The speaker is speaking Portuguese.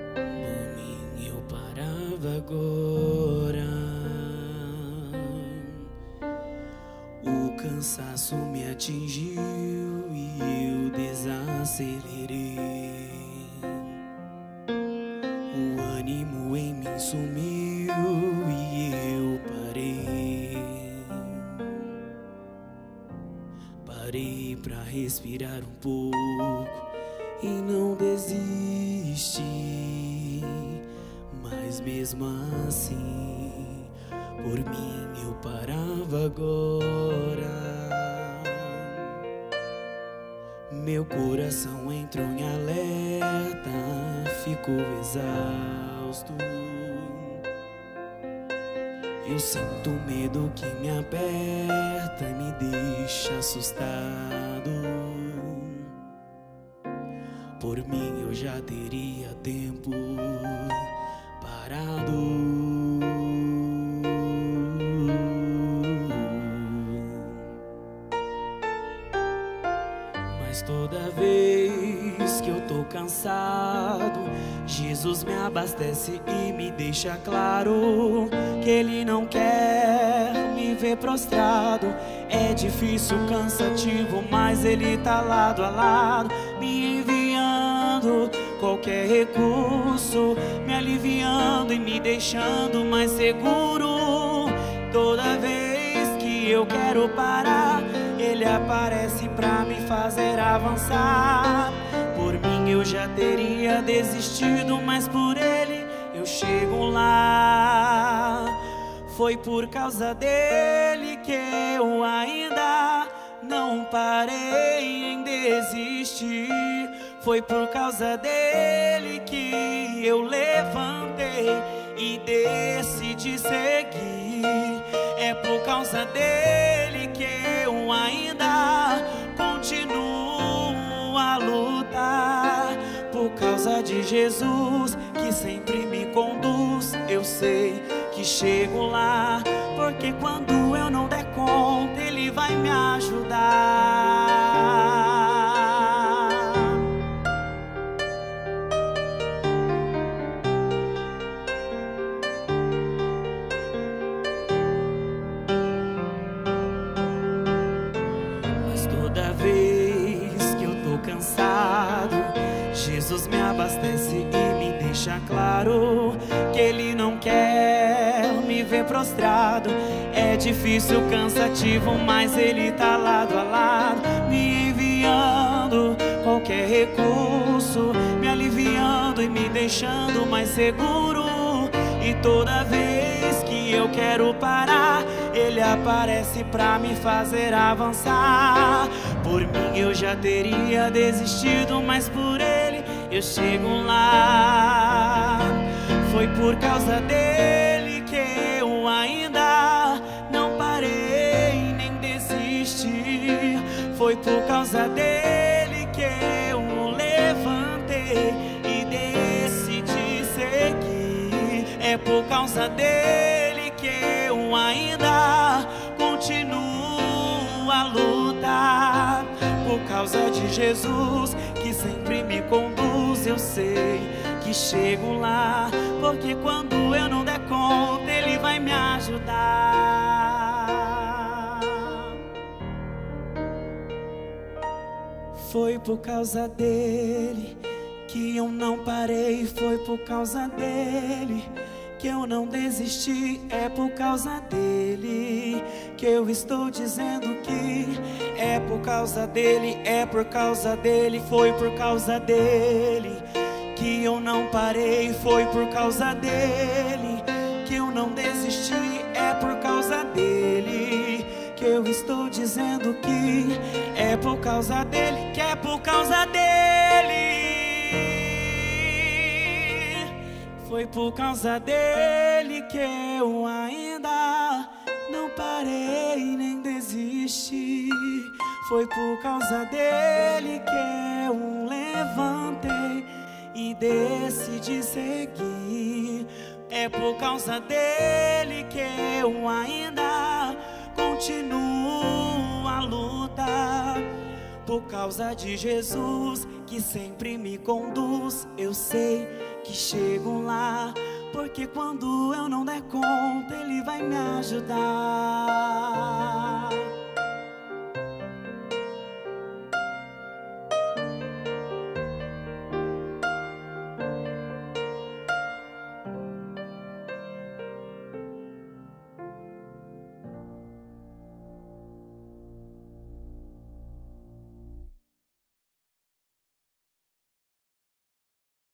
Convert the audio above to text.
Por mim eu parava agora. O cansaço me atingiu e eu desacelerei. O ânimo em mim sumiu e eu parei. Parei pra respirar um pouco e não desisti. Mas mesmo assim, por mim eu parava agora. Meu coração entrou em alerta, ficou exausto. Eu sinto medo que me aperta e me deixa assustado. Por mim eu já teria tempo parado. Mas toda vez que eu tô cansado, Jesus me abastece e me deixa claro que Ele não quer me ver prostrado. É difícil, cansativo, mas Ele tá lado a lado, me enviando qualquer recurso, me aliviando e me deixando mais seguro. Toda vez que eu quero parar, Ele aparece pra me fazer avançar. Por mim eu já teria desistido, mas por Ele eu chego lá. Foi por causa dele que eu ainda não parei em desistir. Foi por causa dele que eu levantei e decidi seguir. É por causa dele que eu ainda continuo a lutar. Por causa de Jesus que sempre me conduz, eu sei que chego lá. Porque quando eu não der conta, Ele vai me ajudar. Toda vez que eu tô cansado, Jesus me abastece e me deixa claro que Ele não quer me ver prostrado. É difícil, cansativo, mas Ele tá lado a lado, me enviando qualquer recurso, me aliviando e me deixando mais seguro. E toda vez que eu quero parar, Ele aparece pra me fazer avançar. Por mim eu já teria desistido, mas por Ele eu chego lá. Foi por causa dele que eu ainda não parei nem desisti. Foi por causa dele que eu levantei e decidi seguir. É por causa dele que eu ainda continuo a lutar. Por causa de Jesus que sempre me conduz, eu sei que chego lá. Porque quando eu não der conta, Ele vai me ajudar. Foi por causa dele que eu não parei. Foi por causa dele que eu não desisti. É por causa dele que eu estou dizendo que é por causa dele, é por causa dele. Foi por causa dele que eu não parei. Foi por causa dele que eu não desisti. É por causa dele que eu estou dizendo que é por causa dele, que é por causa dele. Foi por causa dele que eu ainda não parei nem desisti. Foi por causa dele que eu levantei e decidi seguir. É por causa dele que eu ainda continuo a lutar. Por causa de Jesus, que sempre me conduz, eu sei que chego lá, porque quando eu não der conta, Ele vai me ajudar.